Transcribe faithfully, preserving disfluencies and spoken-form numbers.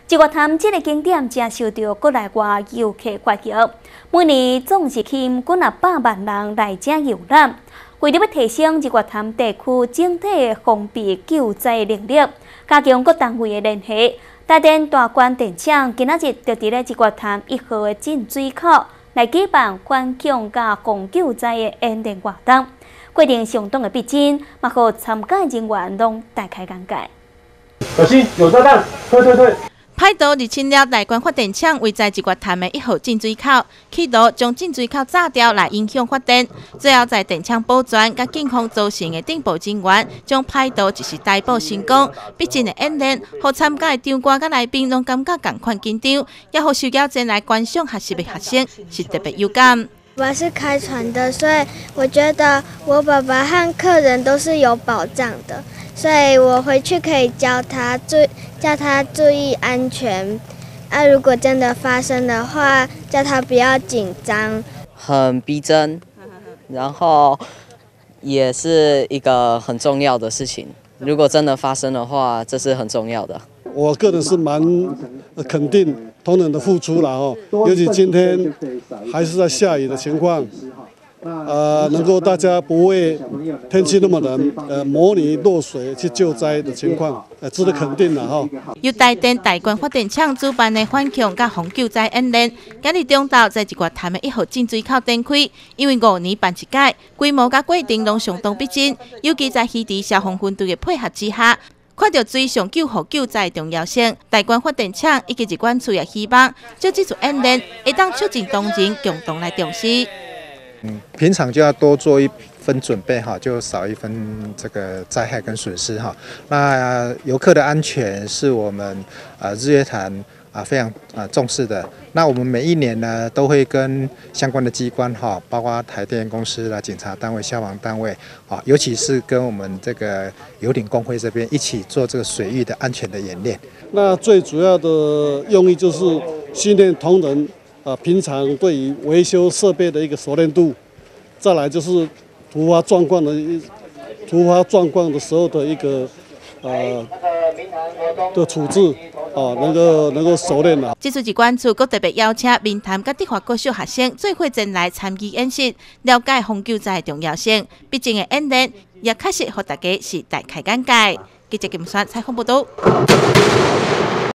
一月潭这个景点真受到国内外游客欢迎，每年总是吸引几啊百万人来这游览。为了要提升一月潭地区整体的防备救灾能力，加强各单位的联系，台电大关电厂今仔日就伫咧一月潭一号的进水口来举办反恐甲防救灾的演练活动，过程相当的逼真，嘛互参加人员拢大开眼界。 小心有炸弹！退退退！ 歹徒入侵了台关发电厂位在一月潭的一号进水口，企图将进水口炸掉来影响发电。最后在电厂保全甲警方组成的定保人员，将歹徒一时逮捕成功。逼真的演练，互参加的场馆甲来宾拢感觉同款紧张，也互受邀前来观赏学习的学生是特别有感。 我是开船的，所以我觉得我爸爸和客人都是有保障的，所以我回去可以教他注叫他注意安全。啊，如果真的发生的话，叫他不要紧张。 很逼真，然后也是一个很重要的事情。如果真的发生的话，这是很重要的。 我个人是蛮肯定同仁的付出了哦，尤其今天还是在下雨的情况，呃，能够大家不为天气那么冷，呃，模拟落水去救灾的情况，呃，值得肯定了哈。 由台电台关发电厂主办的反恐甲防救灾演练，今日中昼在一月潭的一号进水口展开，因为五年办一届，规模甲过程拢相当逼真，尤其在稀地消防分队的配合之下。看到水上救护救灾的重要性，台关发电厂以及一管处也希望，就这次演练会当促进同仁共同来重视。 嗯，平常就要多做一分准备哈，就少一分这个灾害跟损失哈。那游客的安全是我们呃日月潭啊非常啊重视的。那我们每一年呢都会跟相关的机关哈，包括台电公司啦、警察单位、消防单位啊，尤其是跟我们这个游艇工会这边一起做这个水域的安全的演练。 那最主要的用意就是训练同仁啊，平常对于维修设备的一个熟练度，再来就是突发状况的突发状况的时候的一个呃的处置。哦，能够能够熟练了。 这次一管处，阁特别邀请闽潭甲德华各小学生做伙前来参与演习，了解防救灾的重要性。毕竟的演练也确实让大家是大开眼界。记者金山采访报道。